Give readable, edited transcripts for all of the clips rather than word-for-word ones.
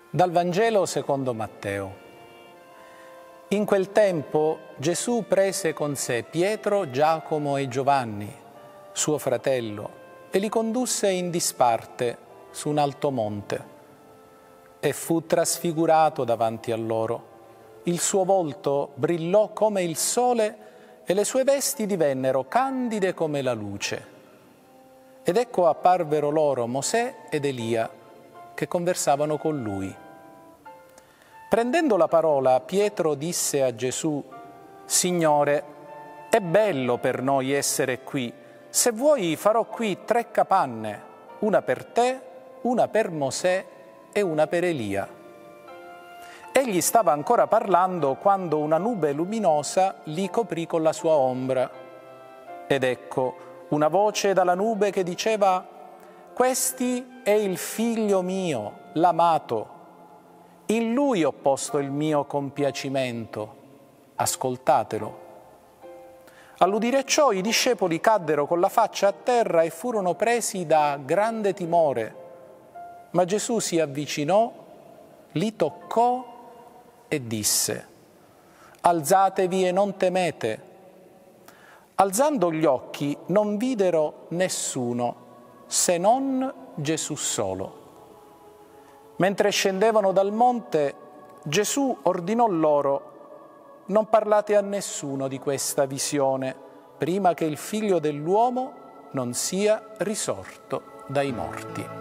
Dal Vangelo secondo Matteo. In quel tempo Gesù prese con sé Pietro, Giacomo e Giovanni, suo fratello, e li condusse in disparte su un alto monte. E fu trasfigurato davanti a loro. Il suo volto brillò come il sole e le sue vesti divennero candide come la luce. Ed ecco apparvero loro Mosè ed Elia, che conversavano con lui. Prendendo la parola, Pietro disse a Gesù: «Signore, è bello per noi essere qui. Se vuoi farò qui 3 capanne, una per te, una per Mosè e una per Elia». Egli stava ancora parlando quando una nube luminosa li coprì con la sua ombra. Ed ecco una voce dalla nube che diceva: «Questi è il figlio mio, l'amato. In lui ho posto il mio compiacimento. Ascoltatelo». All'udire ciò i discepoli caddero con la faccia a terra e furono presi da grande timore. Ma Gesù si avvicinò, li toccò e disse: «Alzatevi e non temete». Alzando gli occhi non videro nessuno se non Gesù solo. Mentre scendevano dal monte, Gesù ordinò loro: «Non parlate a nessuno di questa visione, prima che il Figlio dell'uomo non sia risorto dai morti».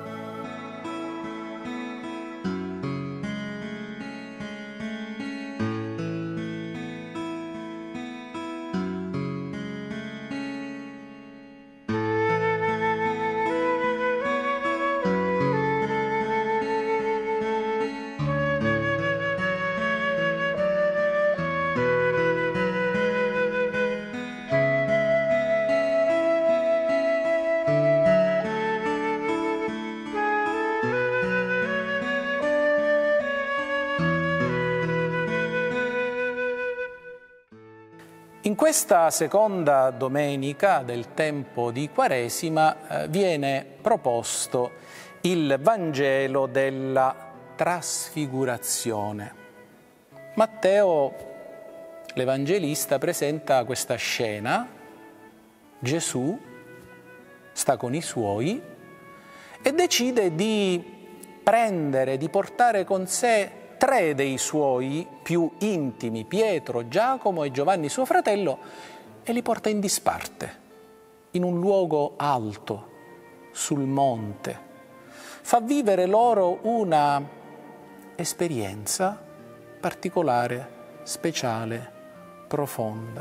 In questa seconda domenica del tempo di Quaresima viene proposto il Vangelo della trasfigurazione. Matteo, l'Evangelista, presenta questa scena. Gesù sta con i suoi e decide di portare con sé 3 dei suoi più intimi, Pietro, Giacomo e Giovanni suo fratello, e li porta in disparte, in un luogo alto, sul monte. Fa vivere loro una esperienza particolare, speciale, profonda.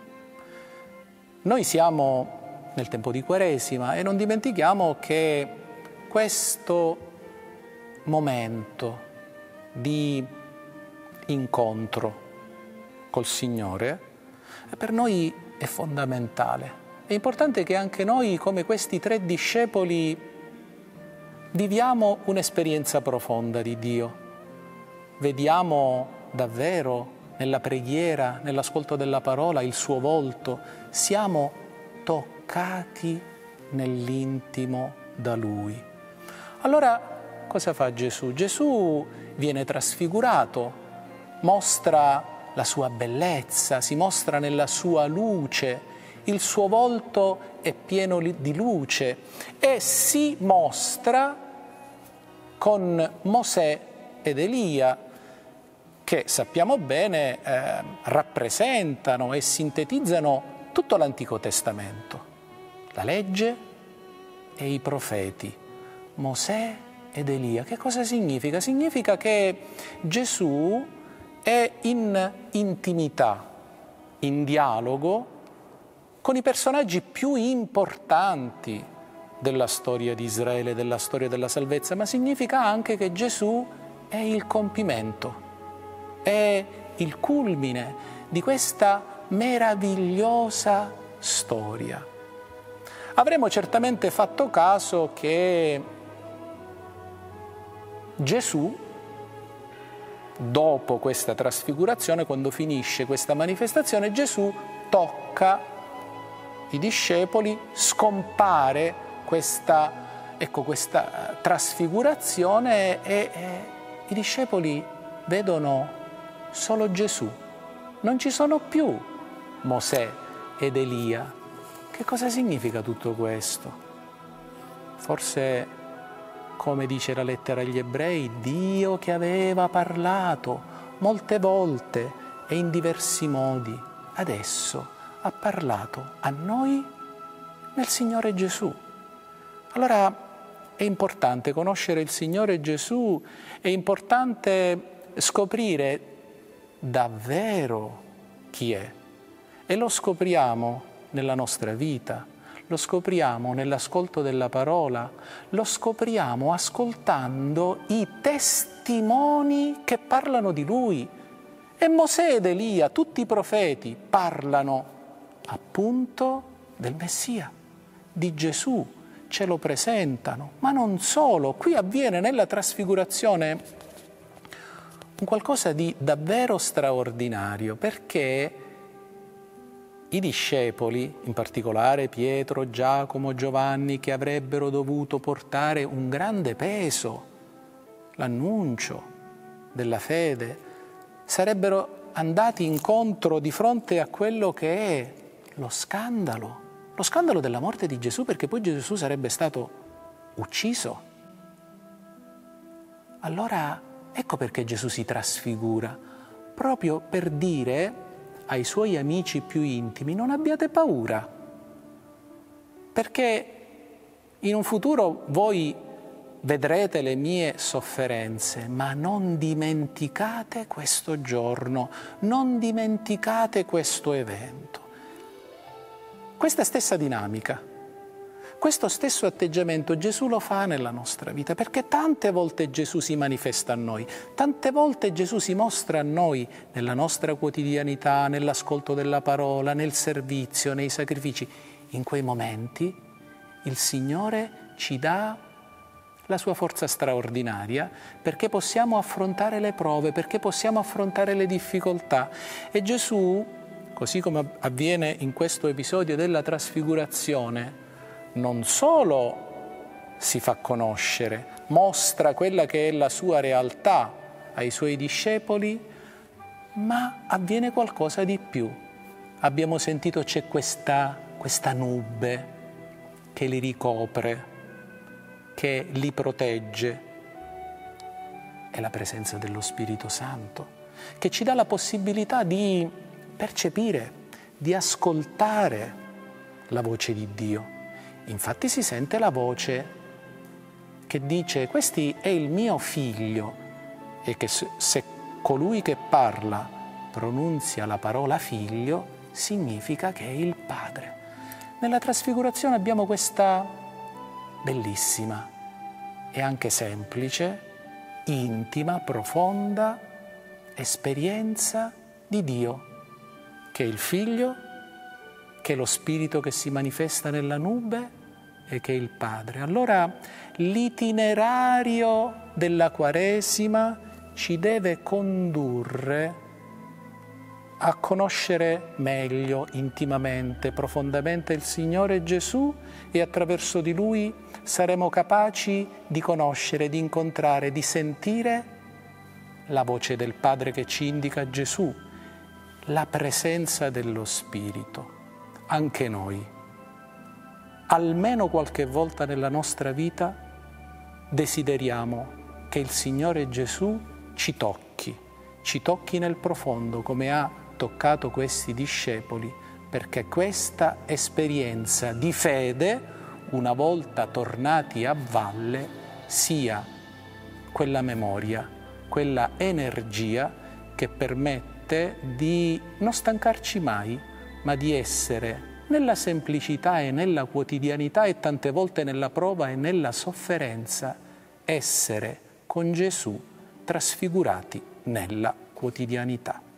Noi siamo nel tempo di Quaresima e non dimentichiamo che questo momento di incontro col Signore per noi è fondamentale. È importante che anche noi, come questi 3 discepoli, viviamo un'esperienza profonda di Dio. Vediamo davvero nella preghiera, nell'ascolto della parola, il suo volto. Siamo toccati nell'intimo da Lui. Allora, cosa fa Gesù? Gesù viene trasfigurato, mostra la sua bellezza, si mostra nella sua luce, il suo volto è pieno di luce e si mostra con Mosè ed Elia, che sappiamo bene rappresentano e sintetizzano tutto l'Antico Testamento, la legge e i profeti, Mosè ed Elia. Che cosa significa? Significa che Gesù è in intimità, in dialogo con i personaggi più importanti della storia di Israele, della storia della salvezza, ma significa anche che Gesù è il compimento, è il culmine di questa meravigliosa storia. Avremo certamente fatto caso che Gesù, dopo questa trasfigurazione, quando finisce questa manifestazione, Gesù tocca i discepoli, scompare questa trasfigurazione e i discepoli vedono solo Gesù, non ci sono più Mosè ed Elia. Che cosa significa tutto questo? Forse, come dice la lettera agli Ebrei, Dio che aveva parlato molte volte e in diversi modi, adesso ha parlato a noi nel Signore Gesù. Allora è importante conoscere il Signore Gesù, è importante scoprire davvero chi è. E lo scopriamo nella nostra vita, lo scopriamo nell'ascolto della parola, lo scopriamo ascoltando i testimoni che parlano di Lui. E Mosè ed Elia, tutti i profeti, parlano appunto del Messia, di Gesù, ce lo presentano. Ma non solo, qui avviene nella trasfigurazione un qualcosa di davvero straordinario, perché i discepoli, in particolare Pietro, Giacomo, Giovanni, che avrebbero dovuto portare un grande peso, l'annuncio della fede, sarebbero andati incontro di fronte a quello che è lo scandalo della morte di Gesù, perché poi Gesù sarebbe stato ucciso. Allora, ecco perché Gesù si trasfigura, proprio per dire ai suoi amici più intimi: non abbiate paura, perché in un futuro voi vedrete le mie sofferenze, ma non dimenticate questo giorno, non dimenticate questo evento. Questa stessa dinamica, questo stesso atteggiamento Gesù lo fa nella nostra vita, perché tante volte Gesù si manifesta a noi, tante volte Gesù si mostra a noi nella nostra quotidianità, nell'ascolto della parola, nel servizio, nei sacrifici. In quei momenti il Signore ci dà la sua forza straordinaria, perché possiamo affrontare le prove, perché possiamo affrontare le difficoltà. E Gesù, così come avviene in questo episodio della trasfigurazione, non solo si fa conoscere, mostra quella che è la sua realtà ai suoi discepoli, ma avviene qualcosa di più. Abbiamo sentito c'è questa nube che li ricopre, che li protegge. È la presenza dello Spirito Santo, che ci dà la possibilità di percepire, di ascoltare la voce di Dio. Infatti si sente la voce che dice: questo è il mio figlio, e che se colui che parla pronunzia la parola figlio, significa che è il Padre. Nella trasfigurazione abbiamo questa bellissima e anche semplice, intima, profonda esperienza di Dio, che è il Figlio, che è lo Spirito che si manifesta nella nube e che è il Padre. Allora l'itinerario della Quaresima ci deve condurre a conoscere meglio, intimamente, profondamente il Signore Gesù, e attraverso di Lui saremo capaci di conoscere, di incontrare, di sentire la voce del Padre che ci indica Gesù, la presenza dello Spirito. Anche noi, almeno qualche volta nella nostra vita, desideriamo che il Signore Gesù ci tocchi nel profondo, come ha toccato questi discepoli, perché questa esperienza di fede, una volta tornati a valle, sia quella memoria, quella energia che permette di non stancarci mai, ma di essere nella semplicità e nella quotidianità, e tante volte nella prova e nella sofferenza, essere con Gesù trasfigurati nella quotidianità.